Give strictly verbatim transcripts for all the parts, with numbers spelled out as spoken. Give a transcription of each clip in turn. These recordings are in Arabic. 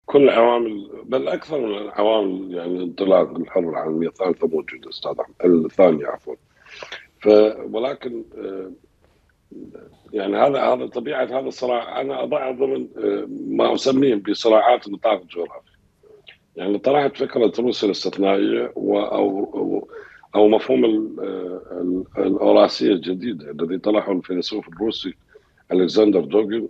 كل العوامل، بل اكثر من العوامل، يعني انطلاق الحرب العالميه الثالثه موجوده استاذ احمد، الثانيه عفوا. ف ولكن آه، يعني هذا هذا طبيعه هذا الصراع، انا اضعه ضمن آه، ما اسميه بصراعات النطاق الجغرافي. يعني طرحت فكره روسيا الاستثنائيه و- او او او مفهوم ال- ال- الاوراسيه الجديده الذي طرحه الفيلسوف الروسي الكسندر دوغن.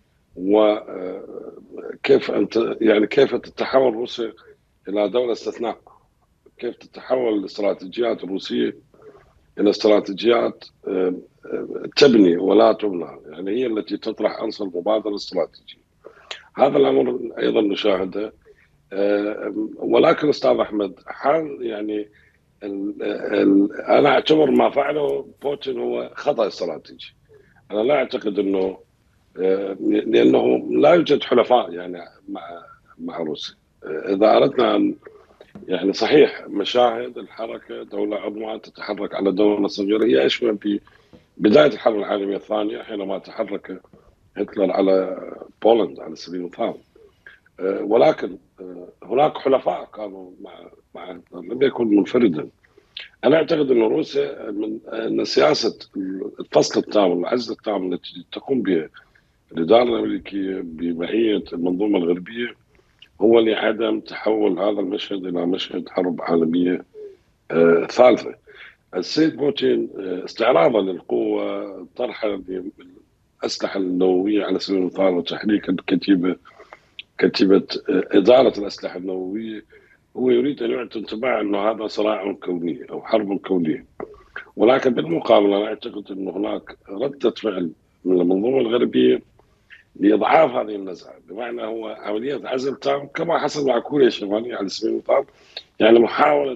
وكيف انت يعني كيف تتحول روسيا الى دوله استثناء، كيف تتحول الاستراتيجيات الروسيه الى استراتيجيات آه، آه، تبني ولا تبنى، يعني هي التي تطرح عنصر مبادره استراتيجي. هذا الامر ايضا نشاهده. آه، ولكن استاذ احمد، حال يعني ال ال انا اعتبر ما فعله بوتين هو خطا استراتيجي. انا لا اعتقد انه آه، لانه لا يوجد حلفاء يعني مع مع روسيا. آه، اذا اردنا ان يعني صحيح مشاهد الحركه دوله عظمى تتحرك على دوله صغيره، هي اشبه ببدايه الحرب العالميه الثانيه حينما تحرك هتلر على بولند على سبيل المثال. آه، ولكن آه، هناك حلفاء كانوا مع مع هتلر، لم يكن منفردا. انا اعتقد ان روسيا من ان سياسه الفصل التام والعزل التام التي تقوم بها الاداره الامريكيه بمعيه المنظومه الغربيه هو لعدم تحول هذا المشهد الى مشهد حرب عالميه آه، ثالثه. السيد بوتين آه، استعراضا للقوه، طرحا الاسلحه النوويه على سبيل المثال وتحريك الكتيبه، كتيبه آه، اداره الاسلحه النوويه، هو يريد ان يعطي انطباع انه هذا صراع كوني او حرب كونيه. ولكن بالمقابل انا اعتقد ان هناك رده فعل من المنظومه الغربيه لاضعاف هذه النزعه، بمعنى هو عمليه عزل تام كما حصل مع كوريا الشماليه على سبيل المثال. يعني محاوله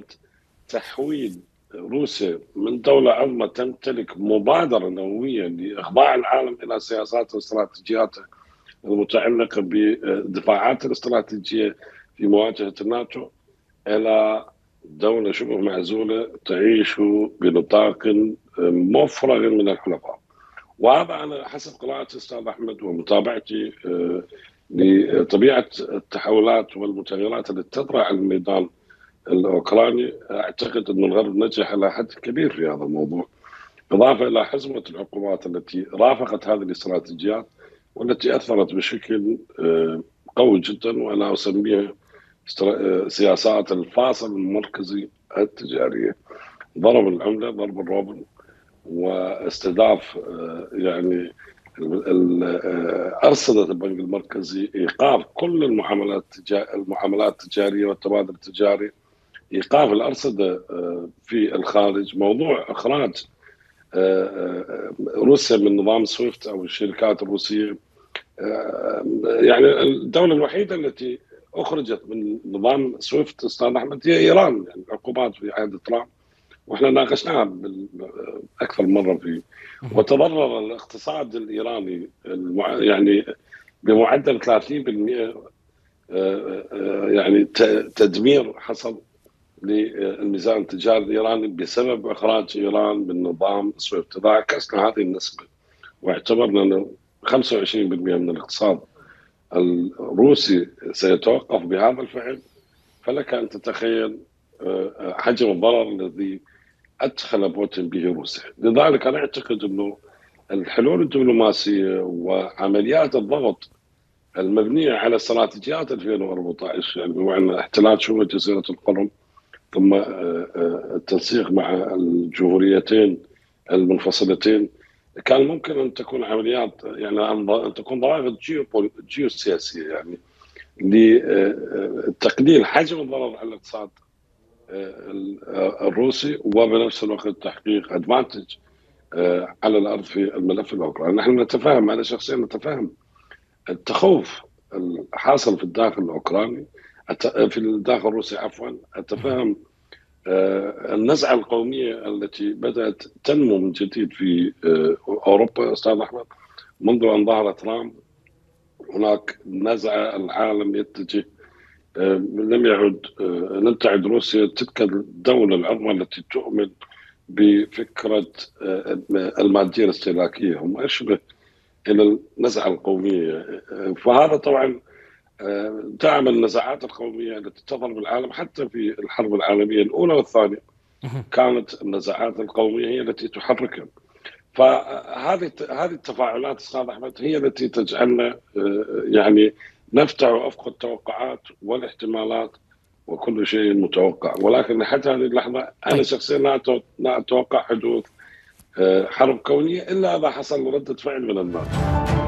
تحويل روسيا من دوله عظمى تمتلك مبادره نوويه لاخضاع العالم الى سياساتها واستراتيجياتها المتعلقه بالدفاعات الاستراتيجيه في مواجهه الناتو، الى دوله شبه معزوله تعيش بنطاق مفرغ من الحلفاء. وهذا انا حسب قراءتي استاذ احمد ومتابعتي آه، لطبيعه التحولات والمتغيرات التي تطرا على الميدان الاوكراني، اعتقد ان الغرب نجح الى حد كبير في هذا الموضوع، اضافه الى حزمه العقوبات التي رافقت هذه الاستراتيجيات والتي اثرت بشكل آه، قوي جدا، وانا اسميها سياسات الفاصل المركزي التجاريه. ضرب العمله، ضرب الروبل، واستهداف آه، يعني ارصده البنك المركزي ايقاف كل المعاملات المعاملات التجاريه والتبادل التجاري، ايقاف الارصده آه، في الخارج، موضوع اخراج آه، آه، روسيا من نظام سويفت او الشركات الروسيه. يعني الدوله الوحيده التي اخرجت من نظام سويفت استاذ احمد هي ايران، يعني العقوبات في عهد ترامب، واحنا ناقشناها اكثر مره في. وتضرر الاقتصاد الايراني المع... يعني بمعدل ثلاثين بالمئة، يعني تدمير حصل للميزان التجاري الايراني بسبب اخراج ايران من نظام سويفت. اذا عكسنا هذه النسبه واعتبرنا انه خمسة وعشرين بالمئة من الاقتصاد الروسي سيتوقف بهذا الفعل، فلك ان تتخيل حجم الضرر الذي ادخل بوتين به روسيا. لذلك انا اعتقد انه الحلول الدبلوماسيه وعمليات الضغط المبنيه على استراتيجيات ألفين وأربعة عشر، يعني بمعنى احتلال شبه جزيره القرم، ثم التنسيق مع الجمهوريتين المنفصلتين، كان ممكن ان تكون عمليات يعني ان تكون ضوابط جيوسياسيه يعني لتقليل حجم الضرر على الاقتصاد الروسي، وبنفس الوقت تحقيق ادفانتج على الارض في الملف الاوكراني. نحن نتفاهم، انا شخصيا نتفاهم التخوف الحاصل في الداخل الاوكراني، في الداخل الروسي عفوا، اتفهم النزعه القوميه التي بدات تنمو من جديد في اوروبا استاذ احمد منذ ان ظهر ترامب. هناك نزعه العالم يتجه، لم يعد لم تعد روسيا تلك الدوله العظمى التي تؤمن بفكره الماديه الاستهلاكيه، هم اشبه الى النزعه القوميه. فهذا طبعا دعم النزاعات القومية التي تظهر بالعالم. حتى في الحرب العالمية الأولى والثانية كانت النزاعات القومية هي التي تحركهم. فهذه هذه التفاعلات استاذ احمد هي التي تجعلنا يعني نفتح افق التوقعات والاحتمالات وكل شيء متوقع، ولكن حتى هذه اللحظه انا طيب. شخصيا لا اتوقع حدوث حرب كونيه الا اذا حصل رده فعل من الناس.